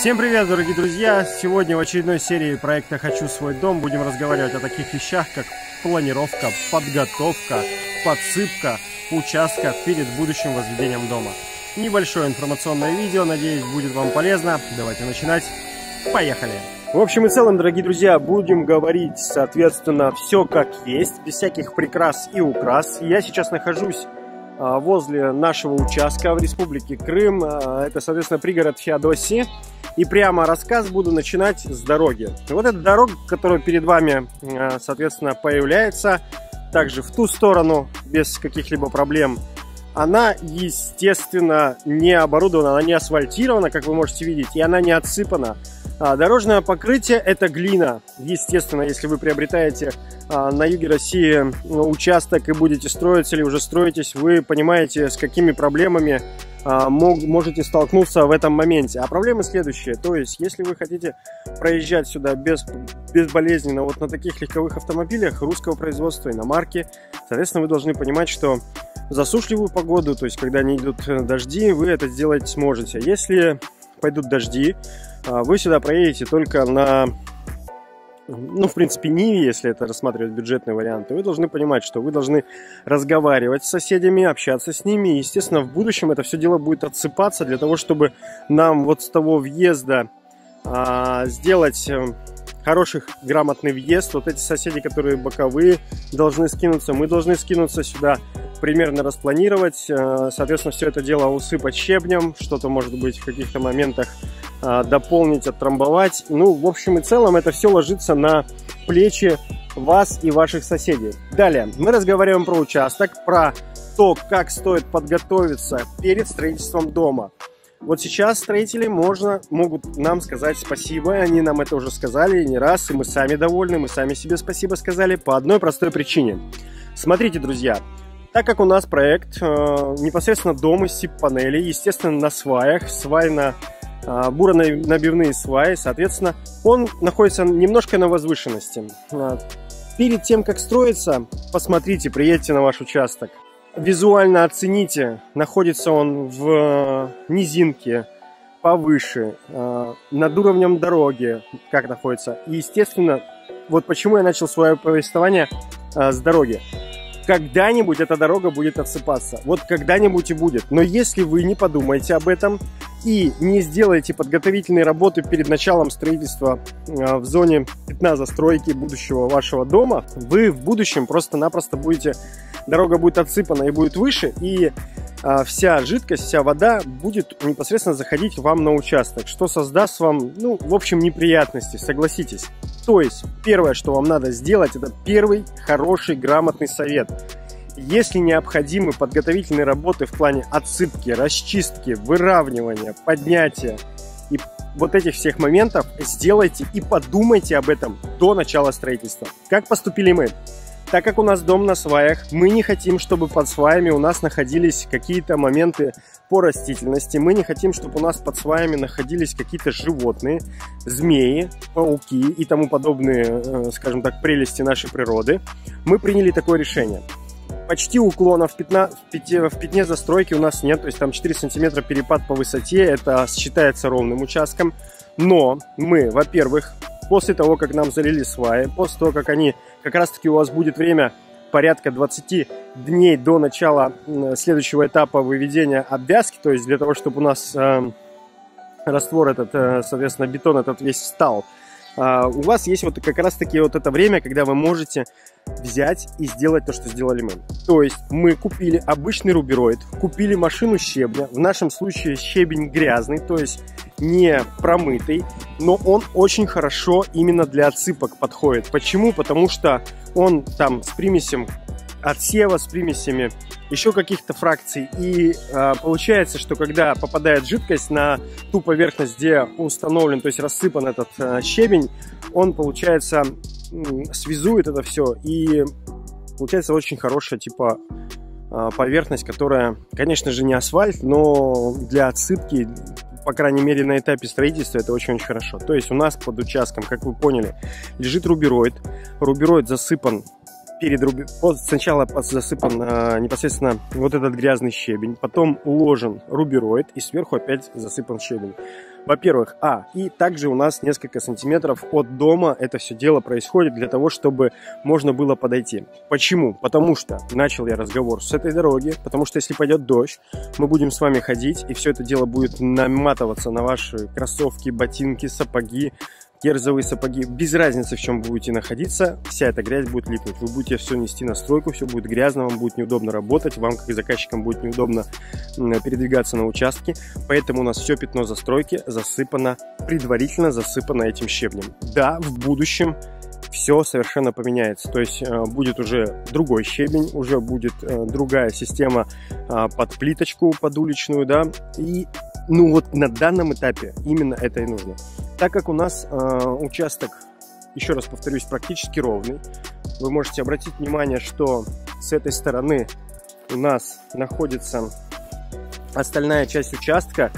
Всем привет, дорогие друзья! Сегодня в очередной серии проекта «Хочу свой дом» будем разговаривать о таких вещах, как планировка, подготовка, подсыпка участка перед будущим возведением дома. Небольшое информационное видео, надеюсь, будет вам полезно. Давайте начинать. Поехали! В общем и целом, дорогие друзья, будем говорить, соответственно, все как есть, без всяких прикрас и украс. Я сейчас нахожусь возле нашего участка в Республике Крым. Это, соответственно, пригород Феодосии. И прямо рассказ буду начинать с дороги. Вот эта дорога, которая перед вами, соответственно, появляется, также в ту сторону, без каких-либо проблем, она, естественно, не оборудована, она не асфальтирована, как вы можете видеть, и она не отсыпана. Дорожное покрытие – это глина. Естественно, если вы приобретаете на юге России участок и будете строиться или уже строитесь, вы понимаете, с какими проблемами можете столкнуться в этом моменте. А проблемы следующие. То есть, если вы хотите проезжать сюда безболезненно вот на таких легковых автомобилях русского производства, иномарки, соответственно, вы должны понимать, что в засушливую погоду, то есть, когда не идут дожди, вы это сделать сможете. Если пойдут дожди, вы сюда проедете только на, в принципе, Ниве, если это рассматривать бюджетные варианты. Вы должны понимать, что вы должны разговаривать с соседями, общаться с ними. И, естественно, в будущем это все дело будет отсыпаться для того, чтобы нам вот с того въезда сделать хороший, грамотный въезд. Вот эти соседи, которые боковые, должны скинуться. Мы должны скинуться сюда, примерно распланировать. Соответственно, все это дело усыпать щебнем. Что-то, может быть, в каких-то моментах дополнить, оттрамбовать. Ну, в общем и целом, это все ложится на плечи вас и ваших соседей. Далее, мы разговариваем про участок, про то, как стоит подготовиться перед строительством дома. Вот сейчас строители могут нам сказать спасибо, они нам это уже сказали не раз, и мы сами довольны, мы сами себе спасибо сказали по одной простой причине. Смотрите, друзья, так как у нас проект непосредственно дом из СИП-панелей, естественно, на сваях, буро-набивные сваи, соответственно, он находится немножко на возвышенности. Перед тем, как строиться, посмотрите, приедьте на ваш участок. Визуально оцените, находится он в низинке, повыше, над уровнем дороги, как находится. И, естественно, вот почему я начал свое повествование с дороги. Когда-нибудь эта дорога будет отсыпаться. Вот когда-нибудь и будет. Но если вы не подумаете об этом и не сделаете подготовительные работы перед началом строительства в зоне пятна застройки будущего вашего дома, вы в будущем просто-напросто дорога будет отсыпана и будет выше, и вся жидкость, вся вода будет непосредственно заходить вам на участок, что создаст вам, в общем, неприятности, согласитесь. То есть, первое, что вам надо сделать, это первый хороший, грамотный совет. Если необходимы подготовительные работы в плане отсыпки, расчистки, выравнивания, поднятия и вот этих всех моментов, сделайте и подумайте об этом до начала строительства. Как поступили мы? Так как у нас дом на сваях, мы не хотим, чтобы под сваями у нас находились какие-то моменты по растительности. Мы не хотим, чтобы у нас под сваями находились какие-то животные, змеи, пауки и тому подобные, скажем так, прелести нашей природы. Мы приняли такое решение. Почти уклона в пятне застройки у нас нет, то есть там 4 сантиметра перепад по высоте, это считается ровным участком. Но мы, во-первых, после того, как нам залили сваи, после того, как как раз-таки у вас будет время порядка 20 дней до начала следующего этапа выведения обвязки, то есть для того, чтобы у нас раствор этот, соответственно, бетон этот весь встал, у вас есть вот как раз-таки вот это время, когда вы можете взять и сделать то, что сделали мы. То есть мы купили обычный рубероид, купили машину щебня, в нашем случае щебень грязный, то есть не промытый, но он очень хорошо именно для отсыпок подходит. Почему? Потому что он там с примесью отсева, с примесями еще каких-то фракций. И получается, что когда попадает жидкость на ту поверхность, где установлен, то есть рассыпан этот щебень, он, получается, связует это все. И получается очень хорошая поверхность, которая, конечно же, не асфальт, но для отсыпки, по крайней мере, на этапе строительства это очень-очень хорошо. То есть у нас под участком, как вы поняли, лежит рубероид. Рубероид засыпан сначала засыпан непосредственно вот этот грязный щебень, потом уложен рубероид и сверху опять засыпан щебень. Во-первых, и также у нас несколько сантиметров от дома это все дело происходит для того, чтобы можно было подойти. Почему? Потому что начал я разговор с этой дороги, потому что если пойдет дождь, мы будем с вами ходить, и все это дело будет наматываться на ваши кроссовки, ботинки, сапоги, кирзовые сапоги, без разницы, в чем вы будете находиться, вся эта грязь будет липнуть. Вы будете все нести на стройку, все будет грязно, вам будет неудобно работать, вам, как и заказчикам, будет неудобно передвигаться на участке. Поэтому у нас все пятно застройки засыпано, предварительно засыпано этим щебнем. Да, в будущем все совершенно поменяется. То есть будет уже другой щебень, уже будет другая система под плиточку, под уличную, да, и вот на данном этапе именно это и нужно. Так как у нас участок, еще раз повторюсь, практически ровный, вы можете обратить внимание, что с этой стороны у нас находится остальная часть участка,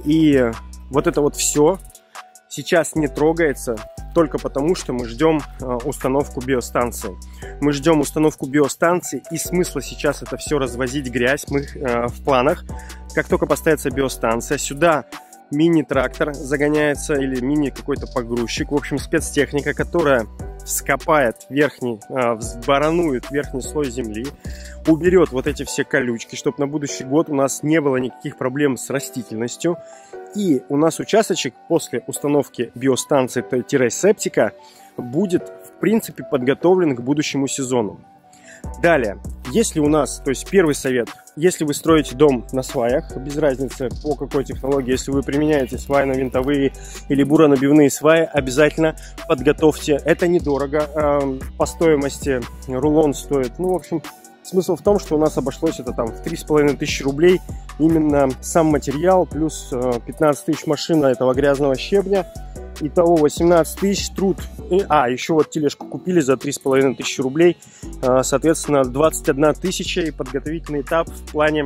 и вот это вот все сейчас не трогается только потому, что мы ждем установку биостанции. Мы ждем установку биостанции, и смысла сейчас это все развозить грязь мы в планах. Как только поставится биостанция, сюда мини-трактор загоняется или мини какой-то погрузчик, в общем спецтехника, которая вскопает верхний, взбаранует верхний слой земли, уберет вот эти все колючки, чтобы на будущий год у нас не было никаких проблем с растительностью. И у нас участочек после установки биостанции-септика будет в принципе подготовлен к будущему сезону. Далее, если у нас, то есть первый совет, если вы строите дом на сваях, без разницы по какой технологии, если вы применяете свайно-винтовые или буронабивные сваи, обязательно подготовьте. Это недорого, по стоимости рулон стоит, в общем, смысл в том, что у нас обошлось это там в 3500 рублей, именно сам материал, плюс 15 тысяч машина этого грязного щебня. Итого 18 тысяч труд. Еще вот тележку купили за 3500 рублей. Соответственно, 21 тысяча и подготовительный этап в плане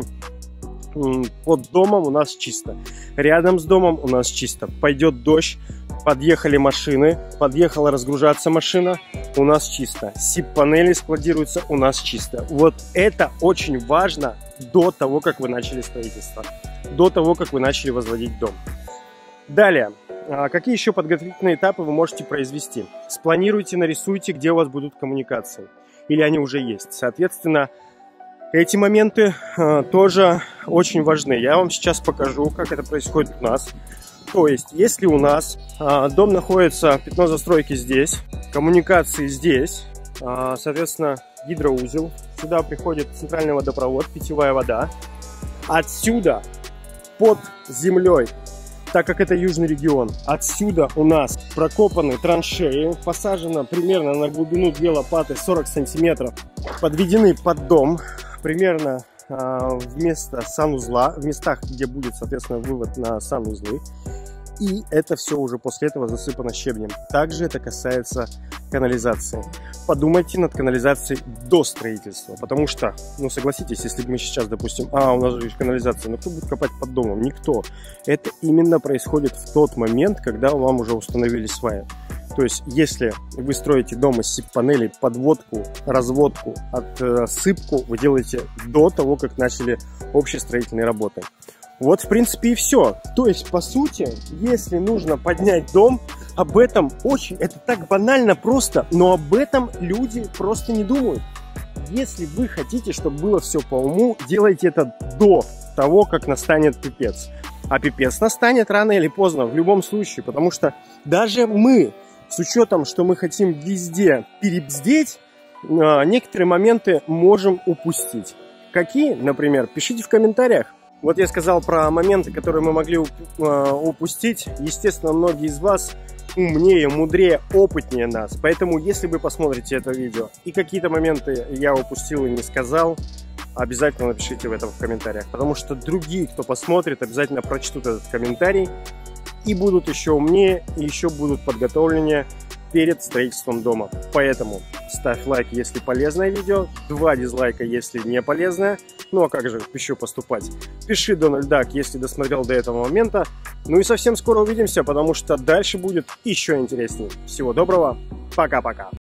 под домом у нас чисто. Рядом с домом у нас чисто. Пойдет дождь, подъехали машины, подъехала разгружаться машина, у нас чисто. СИП-панели складируются, у нас чисто. Вот это очень важно до того, как вы начали строительство. До того, как вы начали возводить дом. Далее. Какие еще подготовительные этапы вы можете произвести? Спланируйте, нарисуйте, где у вас будут коммуникации. Или они уже есть. Соответственно, эти моменты тоже очень важны. Я вам сейчас покажу, как это происходит у нас. То есть, если у нас дом находится, пятно застройки здесь, коммуникации здесь, соответственно, гидроузел. Сюда приходит центральный водопровод, питьевая вода. Отсюда, под землей, так как это южный регион, отсюда у нас прокопаны траншеи, посажено примерно на глубину 2 лопаты 40 сантиметров, подведены под дом, примерно вместо санузла, в местах, где будет, соответственно, вывод на санузлы. И это все уже после этого засыпано щебнем. Также это касается канализации. Подумайте над канализацией до строительства. Потому что, согласитесь, если мы сейчас, допустим, у нас же есть канализация, но кто будет копать под домом? Никто. Это именно происходит в тот момент, когда вам уже установили сваи. То есть, если вы строите дом из СИП-панелей, подводку, разводку, отсыпку вы делаете до того, как начали общие строительные работы. Вот, в принципе, и все. То есть, по сути, если нужно поднять дом, об этом это так банально просто, но об этом люди просто не думают. Если вы хотите, чтобы было все по уму, делайте это до того, как настанет пипец. А пипец настанет рано или поздно, в любом случае, потому что даже мы, с учетом, что мы хотим везде перебздеть, некоторые моменты можем упустить. Какие, например, пишите в комментариях. Вот я сказал про моменты, которые мы могли упустить. Естественно, многие из вас умнее, мудрее, опытнее нас. Поэтому, если вы посмотрите это видео и какие-то моменты я упустил и не сказал, обязательно напишите в этом в комментариях. Потому что другие, кто посмотрит, обязательно прочтут этот комментарий и будут еще умнее, и еще будут подготовленнее перед строительством дома. Поэтому ставь лайк, если полезное видео, 2 дизлайка, если не полезное. Ну а как же еще поступать? Пиши Donald Duck, если досмотрел до этого момента. Ну и совсем скоро увидимся, потому что дальше будет еще интереснее. Всего доброго, пока-пока.